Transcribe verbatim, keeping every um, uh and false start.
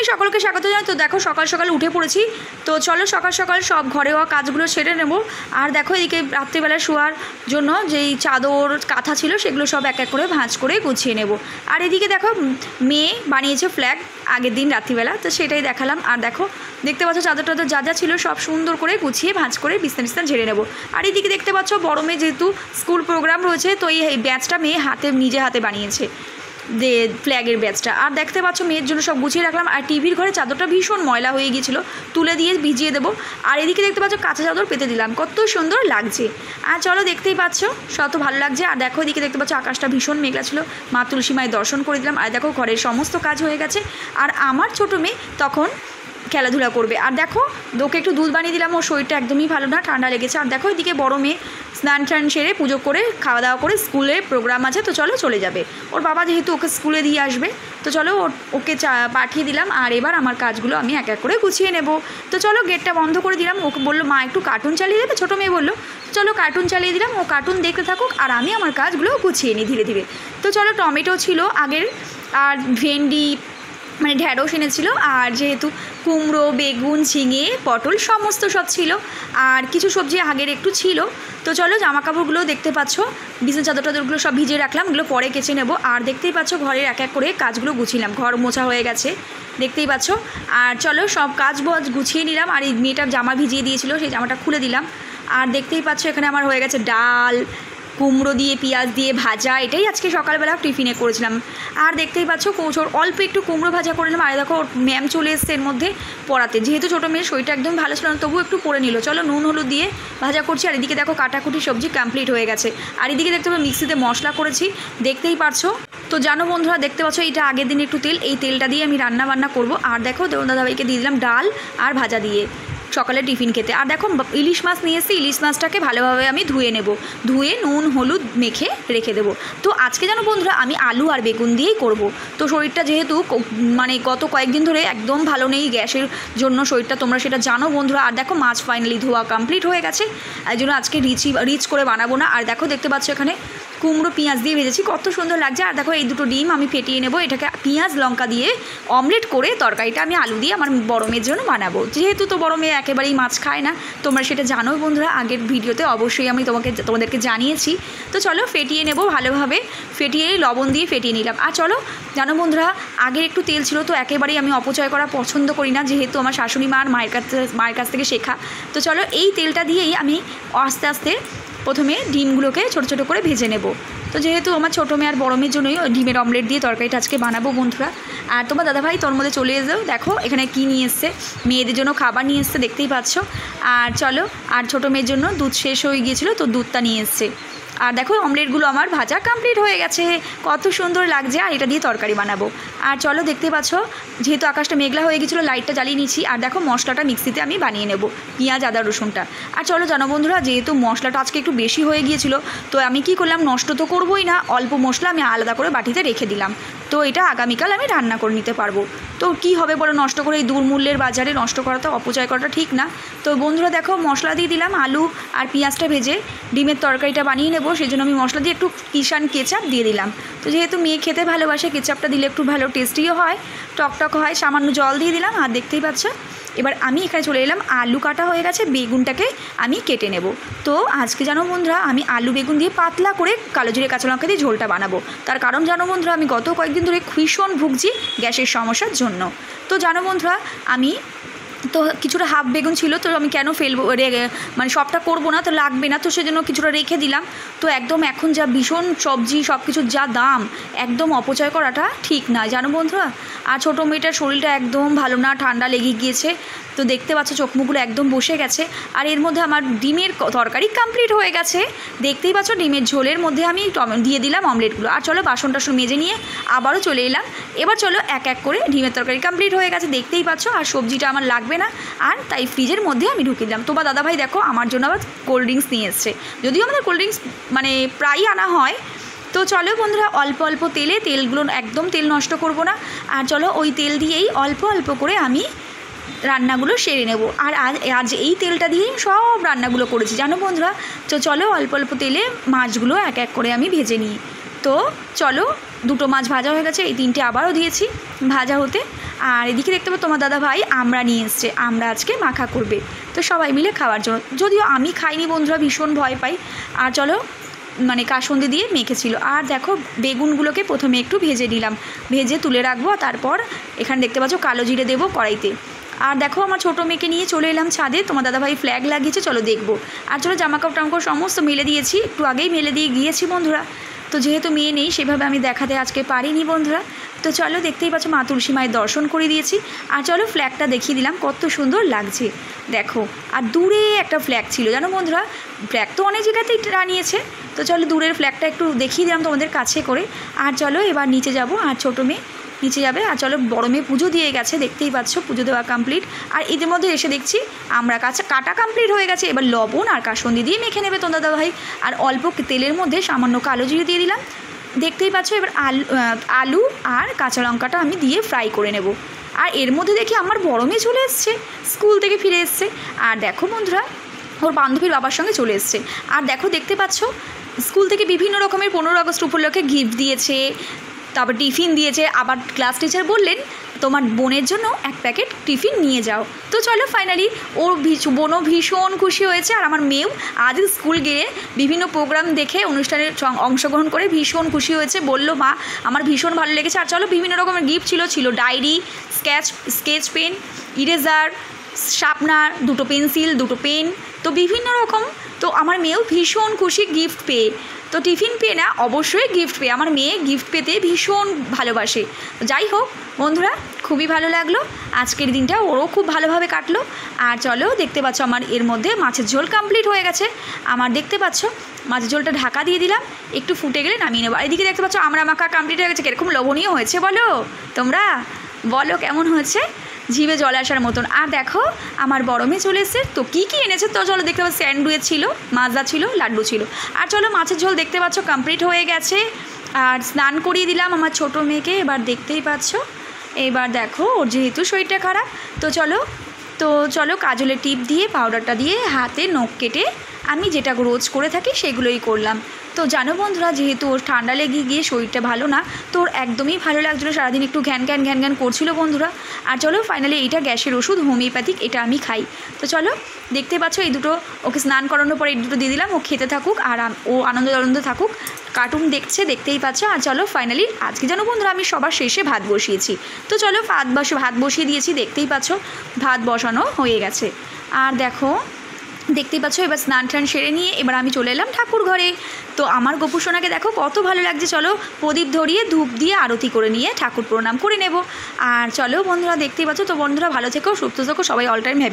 Morning সকলকে স্বাগত জানাই। তো দেখো সকাল সকাল উঠে পড়েছি। তো চলো সকাল সকাল সব ঘরে হওয়া কাজগুলো সেরে নেব। আর দেখো এদিকে রাত্রিবেলা শোয়ার জন্য যেই চাদর কাঁথা ছিল সেগুলো সব এক এক করে ভাঁজ করে গুছিয়ে নেব। আর এদিকে দেখো মেয়ে বানিয়েছে ফ্ল্যাগ আগের দিন রাত্রিবেলা, তো সেটাই দেখালাম। আর দেখো দেখতে পাচ্ছ চাদর টাদর যা যা ছিল সব সুন্দর করে গুছিয়ে ভাঁজ করে বিছনা বিছনা ঝেড়ে নেব। আর এদিকে দেখতে পাচ্ছ বড় মেয়ে যেহেতু স্কুল প্রোগ্রাম রয়েছে, তো এই ব্যাচটা মেয়ে হাতে নিজে হাতে বানিয়েছে যে ফ্ল্যাগের ব্যাচটা। আর দেখতে পাচ্ছ মেয়ের জন্য সব গুছিয়ে রাখলাম। আর টিভির ঘরে চাদরটা ভীষণ ময়লা হয়ে গিয়েছিলো, তুলে দিয়ে ভিজিয়ে দেবো। আর এদিকে দেখতে পাচ্ছ কাঁচা চাদর পেতে দিলাম, কত সুন্দর লাগছে। আর চলো দেখতেই পাচ্ছ সব তো ভালো লাগছে। আর দেখো এদিকে দেখতে পাচ্ছ আকাশটা ভীষণ মেঘলা ছিল, মা তুলসী মায়ের দর্শন করে দিলাম। আর দেখো ঘরের সমস্ত কাজ হয়ে গেছে। আর আমার ছোটো মেয়ে তখন খেলাধুলা করবে। আর দেখো ওকে একটু দুধ বানিয়ে দিলাম, ওর শরীরটা একদমই ভালো না, ঠান্ডা লেগেছে। আর দেখো এদিকে বড় মেয়ে স্নান টান সেরে পুজো করে খাওয়া দাওয়া করে স্কুলে প্রোগ্রাম আছে, তো চলো চলে যাবে। ওর বাবা যেহেতু ওকে স্কুলে দিয়ে আসবে, তো চলো ওকে চা পাঠিয়ে দিলাম। আর এবার আমার কাজগুলো আমি এক এক করে গুছিয়ে নেব। তো চলো গেটটা বন্ধ করে দিলাম। ওকে বললো মা একটু কার্টুন চালিয়ে দেবে, ছোটো মেয়ে বললো চলো কার্টুন চালিয়ে দিলাম। ও কার্টুন দেখতে থাকুক আর আমি আমার কাজগুলো গুছিয়ে নিই ধীরে ধীরে। তো চলো টমেটো ছিল আগের, আর ভেন্ডি মানে ঢ্যাঁড়স এনেছিল, আর যেহেতু কুমড়ো বেগুন ঝিঙে পটল সমস্ত সব ছিল, আর কিছু সবজি আগের একটু ছিল। তো চলো জামা কাপড়গুলো দেখতে পাচ্ছ বিছানা চাদর টাদরগুলো সব ভিজিয়ে রাখলাম, এগুলো পরে কেচে নেব। আর দেখতেই পাচ্ছ ঘরের এক এক করে কাজগুলো গুছিলাম, ঘর মোছা হয়ে গেছে দেখতেই পাচ্ছ। আর চলো সব কাজ বাজ গুছিয়ে নিলাম। আর এই মেয়েটার জামা ভিজিয়ে দিয়েছিল, সেই জামাটা খুলে দিলাম। আর দেখতেই পাচ্ছ এখানে আমার হয়ে গেছে ডাল, কুমড়ো দিয়ে পেঁয়াজ দিয়ে ভাজা, এটাই আজকে সকালবেলা টিফিনে করেছিলাম। আর দেখতেই পাচ্ছ কৌচোর অল্প একটু কুমড়ো ভাজা করে নিলাম। আর দেখো ম্যাম চলে এসছে এর মধ্যে পড়াতে, যেহেতু ছোটো মেয়ের শরীরটা একদম ভালো ছিল না, তবু একটু পড়ে নিল। চলো নুন হলুদ দিয়ে ভাজা করছি। আর এদিকে দেখো কাটাকুটি সবজি কমপ্লিট হয়ে গেছে। আর এদিকে দেখতে পাবো মিক্সিতে মশলা করেছি, দেখতেই পারছো। তো জানো বন্ধুরা দেখতে পাচ্ছ এইটা আগের দিন একটু তেল, এই তেলটা দিয়ে আমি রান্না বান্না করবো। আর দেখো দাদাভাইকে দিয়ে দিলাম ডাল আর ভাজা দিয়ে সকালে টিফিন খেতে। আর দেখো ইলিশ মাছ নিয়ে এসেছি, ইলিশ মাছটাকে ভালোভাবে আমি ধুয়ে নেব, ধুয়ে নুন হলুদ মেখে রেখে দেবো। তো আজকে জানো বন্ধুরা আমি আলু আর বেগুন দিয়েই করব। তো শরীরটা যেহেতু মানে গত কয়েকদিন ধরে একদম ভালো নেই গ্যাসের জন্য শরীরটা, তোমরা সেটা জানো বন্ধুরা। আর দেখো মাছ ফাইনালি ধোয়া কমপ্লিট হয়ে গেছে, এই জন্য আজকে রিচি রিচ করে বানাবো না। আর দেখো দেখতে পাচ্ছ এখানে কুমড়ো পেঁয়াজ দিয়ে ভেজেছি, কত সুন্দর লাগছে। আর দেখো এই দুটো ডিম আমি ফেটিয়ে নেব, এটাকে পেঁয়াজ লঙ্কা দিয়ে অমলেট করে তরকারিটা আমি আলু দিয়ে আমার বড় মেয়ের জন্য বানাবো। যেহেতু তো বড় মেয়ে একেবারেই মাছ খায় না, তোমরা সেটা জানো বন্ধুরা, আগের ভিডিওতে অবশ্যই আমি তোমাকে তোমাদেরকে জানিয়েছি। তো চলো ফেটিয়ে নেব ভালোভাবে, ফেটিয়ে লবণ দিয়ে ফেটিয়ে নিলাম। আর চলো জানো বন্ধুরা আগের একটু তেল ছিল, তো একেবারেই আমি অপচয় করা পছন্দ করি না, যেহেতু আমার শাশুড়ি মা আর মায়ের কাছ মায়ের কাছ থেকে শেখা। তো চলো এই তেলটা দিয়েই আমি আস্তে আস্তে প্রথমে ডিমগুলোকে ছোটো ছোটো করে ভেজে নেব। তো যেহেতু আমার ছোটো মেয়ে আর বড়ো মেয়ের জন্যই ডিমের অমলেট দিয়ে তরকারিটা আজকে বানাবো বন্ধুরা। আর তোমার দাদাভাই তোর মধ্যে চলে এসেও দেখো এখানে কী নিয়ে এসছে, মেয়েদের জন্য খাবার নিয়ে এসছে দেখতেই পাচ্ছ। আর চলো আর ছোটো মেয়ের জন্য দুধ শেষ হয়ে গিয়েছিলো, তো দুধটা নিয়ে এসছে। আর দেখো অমলেটগুলো আমার ভাজা কমপ্লিট হয়ে গেছে, কত সুন্দর লাগছে। আর এটা দিয়ে তরকারি বানাবো। আর চলো দেখতে পাচ্ছ যেহেতু আকাশটা মেঘলা হয়ে গেছিলো, লাইটটা জ্বালিয়ে নিচ্ছি। আর দেখো মশলাটা মিক্সিতে আমি বানিয়ে নেব, পেঁয়াজ আদা রসুনটা। আর চলো জানো বন্ধুরা যেহেতু মশলাটা আজকে একটু বেশি হয়ে গিয়েছিলো, তো আমি কি করলাম, নষ্ট তো করবোই না, অল্প মশলা আমি আলাদা করে বাটিতে রেখে দিলাম। তো এটা আগামীকাল আমি রান্না করে নিতে পারবো। তো কি হবে বলো, নষ্ট করে এই দুর্মূল্যের বাজারে নষ্ট করা তো অপচয় করাটা ঠিক না। তো বন্ধুরা দেখো মশলা দিয়ে দিলাম, আলু আর পেঁয়াজটা ভেজে ডিমের তরকারিটা বানিয়ে নেব, সেই জন্য আমি মশলা দিয়ে একটু কিষান কেচাপ দিয়ে দিলাম। তো যেহেতু মেয়ে খেতে ভালোবাসে, কেচাপটা দিলে একটু ভালো টেস্টিও হয়, টকটক হয়। সামান্য জল দিয়ে দিলাম। আর দেখতেই পাচ্ছ এবার আমি এখানে চলে এলাম, আলু কাটা হয়ে গেছে, বেগুনটাকে আমি কেটে নেব। তো আজকে জানো বন্ধুরা আমি আলু বেগুন দিয়ে পাতলা করে কালো জিরে কাঁচা লঙ্কা দিয়ে ঝোলটা বানাবো। তার কারণ জানো বন্ধুরা আমি গত কয়েকদিন ধরে ভীষণ ভুগছি গ্যাসের সমস্যার জন্য। তো জানো বন্ধুরা আমি তো কিছুটা হাফ বেগুন ছিল, তো আমি কেন ফেলবো, মানে সবটা করবো না, তো লাগবে না, তো সেজন্য কিছুটা রেখে দিলাম। তো একদম এখন যা ভীষণ সবজি সব কিছুর যা দাম, একদম অপচয় করাটা ঠিক না জানো বন্ধুরা। আর ছোটো মেয়েটার শরীরটা একদম ভালো না, ঠান্ডা লেগে গিয়েছে, তো দেখতে পাচ্ছ চোখ মুখগুলো একদম বসে গেছে। আর এর মধ্যে আমার ডিমের তরকারি কমপ্লিট হয়ে গেছে, দেখতেই পাচ্ছ ডিমের ঝোলের মধ্যে আমি দিয়ে দিলাম অমলেটগুলো। আর চলো বাসন টাসন মেজে নিয়ে আবারও চলে এলাম। এবার চলো এক এক করে ডিমের তরকারি কমপ্লিট হয়ে গেছে দেখতেই পাচ্ছ। আর সবজিটা আমার লাগবে না, আর তাই ফ্রিজের মধ্যে আমি ঢুকিয়ে দিলাম। তোমার দাদাভাই দেখো আমার জন্য আবার কোল্ড ড্রিঙ্কস নিয়ে এসছে, যদিও আমাদের কোল্ড ড্রিঙ্কস মানে প্রায়ই আনা হয়। তো চলো বন্ধুরা অল্প অল্প তেলে, তেলগুলো একদম তেল নষ্ট করব না। আর চলো ওই তেল দিয়েই অল্প অল্প করে আমি রান্নাগুলো সেরে নেব। আর আজ আজ এই তেলটা দিয়েই সব রান্নাগুলো করেছি জানো বন্ধুরা। তো চলো অল্প অল্প তেলে মাছগুলো এক এক করে আমি ভেজে নিই। তো চলো, দুটো মাছ ভাজা হয়ে গেছে, এই তিনটে আবারও দিয়েছি ভাজা হতে। আর এদিকে দেখতে পাবো তোমার দাদা ভাই আমরা নিয়ে এসছে, আমরা আজকে মাখা করবে, তো সবাই মিলে খাওয়ার জন্য। যদিও আমি খাইনি বন্ধুরা, ভীষণ ভয় পাই। আর চলো, মানে কাসুন্দি দিয়ে মেখেছিল। আর দেখো বেগুনগুলোকে প্রথমে একটু ভেজে নিলাম, ভেজে তুলে রাখবো। তারপর এখানে দেখতে পাচ্ছ কালো জিরে দেবো কড়াইতে। আর দেখো আমার ছোটো মেয়েকে নিয়ে চলে এলাম ছাদে, তোমার দাদাভাই ফ্ল্যাগ লাগিয়েছে, চলো দেখবো। আর চলো জামাকাপড় টামাকাপড় সমস্ত মেলে দিয়েছি, একটু আগেই মেলে দিয়ে গিয়েছি বন্ধুরা। তো যেহেতু মেয়ে নেই সেভাবে আমি দেখাতে আজকে পারিনি বন্ধুরা। তো চলো, দেখতেই পাচ্ছ মা তুলসী মায়ের দর্শন করে দিয়েছি। আর চলো ফ্ল্যাগটা দেখিয়ে দিলাম, কত সুন্দর লাগছে দেখো। আর দূরে একটা ফ্ল্যাগ ছিল জানো বন্ধুরা, ফ্ল্যাগ তো অনেক জায়গাতেই টানিয়েছে। তো চলো দূরের ফ্ল্যাগটা একটু দেখিয়ে দিলাম তোমাদের কাছে করে। আর চলো এবার নিচে যাব, আর ছোটো মেয়ে নিচে যাবে। আর চলো বড় মেয়ে পুজো দিয়ে গেছে, দেখতেই পাচ্ছ পুজো দেওয়া কমপ্লিট। আর এদের মধ্যে এসে দেখছি আমরা কাছে কাটা কমপ্লিট হয়ে গেছে, এবার লবণ আর কাসুন্দি দিয়ে মেখে নেবে তোমার দাদা ভাই। আর অল্প তেলের মধ্যে সামান্য কালো জিরে দিয়ে দিলাম, দেখতেই পাচ্ছ। এবার আলু আলু আর কাঁচা লঙ্কাটা আমি দিয়ে ফ্রাই করে নেব। আর এর মধ্যে দেখি আমার বড় মেয়ে চলে এসছে, স্কুল থেকে ফিরে এসছে। আর দেখো বন্ধুরা ওর বান্ধবীর বাবার সঙ্গে চলে এসছে। আর দেখো দেখতে পাচ্ছ স্কুল থেকে বিভিন্ন রকমের পনেরো আগস্ট উপলক্ষে গিফট দিয়েছে, তারপর টিফিন দিয়েছে। আবার ক্লাস টিচার বললেন তোমার বোনের জন্য এক প্যাকেট টিফিন নিয়ে যাও। তো চলো ফাইনালি ওর বোনও ভীষণ খুশি হয়েছে। আর আমার মেয়েও আজ স্কুল গিয়ে বিভিন্ন প্রোগ্রাম দেখে অনুষ্ঠানে অংশগ্রহণ করে ভীষণ খুশি হয়েছে, বলল মা আমার ভীষণ ভালো লেগেছে। আর চলো বিভিন্ন রকমের গিফট ছিল, ছিল diary, sketch sketch pen, eraser, sharpener, দুটো পেন্সিল, দুটো পেন, তো বিভিন্ন রকম। তো আমার মেয়েও ভীষণ খুশি গিফট পেয়ে। তো টিফিন পেয়ে না, অবশ্যই গিফট পেয়ে, আমার মেয়ে গিফট পেতে ভীষণ ভালোবাসে। যাই হোক বন্ধুরা, খুবই ভালো লাগলো আজকের দিনটা, ওরও খুব ভালোভাবে কাটলো। আর চলো দেখতে পাচ্ছ আমার এর মধ্যে মাছের ঝোল কমপ্লিট হয়ে গেছে। আমার দেখতে পাচ্ছ মাছের ঝোলটা ঢাকা দিয়ে দিলাম, একটু ফুটে গেলে নামিয়ে নেবো। এদিকে দেখতে পাচ্ছ আমরা মাখা কমপ্লিট হয়ে গেছে। কীরকম লোভনীয় হয়েছে বলো তোমরা, বলো কেমন হয়েছে, জিভে জল আসার মতন। আর দেখো আমার বড় মেয়ে চলে এসেছে, তো কী কী এনেছে তো চলো দেখতে পাচ্ছ, স্যান্ডউইচ ছিল, মাজা ছিল, লাড্ডু ছিল। আর চলো মাছের ঝোল দেখতে পাচ্ছ কমপ্লিট হয়ে গেছে। আর স্নান করিয়ে দিলাম আমার ছোটো মেয়েকে, এবার দেখতেই পাচ্ছ। এবার দেখো ওর যেহেতু শরীরটা খারাপ, তো চলো তো চলো কাজলের টিপ দিয়ে পাউডারটা দিয়ে হাতে নখ কেটে আমি যেটা রোজ করে থাকি সেগুলোই করলাম। তো জানো বন্ধুরা, যেহেতু ওর ঠান্ডা লেগে গিয়ে শরীরটা ভালো না, তো ওর একদমই ভালো লাগছিলো, সারাদিন একটু ঘ্যান ঘ্যান ঘ্যান ঘ্যান করছিল বন্ধুরা। আর চলো ফাইনালি এইটা গ্যাসের ওষুধ হোমিওপ্যাথিক, এটা আমি খাই। তো চলো দেখতে পাচ্ছ এই দুটো ওকে স্নান করানোর পরে এই দুটো দিয়ে দিলাম, ও খেতে থাকুক আর ও আনন্দ আনন্দ থাকুক, কার্টুন দেখছে, দেখতেই পাচ্ছ। আর চলো ফাইনালি আজকে জানো বন্ধুরা আমি সবার শেষে ভাত বসিয়েছি। তো চলো ভাত বসে ভাত বসিয়ে দিয়েছি, দেখতেই পাচ্ছ ভাত বসানো হয়ে গেছে। আর দেখো দেখতেই পাচ্ছ এবার স্নান টান সেরে নিয়ে এবার আমি চলে এলাম ঠাকুর ঘরে। তো আমার গোপু সোনাকে দেখো কত ভালো লাগছে, চলো প্রদীপ ধরিয়ে ধূপ দিয়ে আরতি করে নিয়ে ঠাকুর প্রণাম করে নেব। আর চলো বন্ধুরা দেখতেই পাচ্ছ। তো বন্ধুরা ভালো থেকো, সুস্থ থেকো, সবাই অল টাইম হ্যাপি।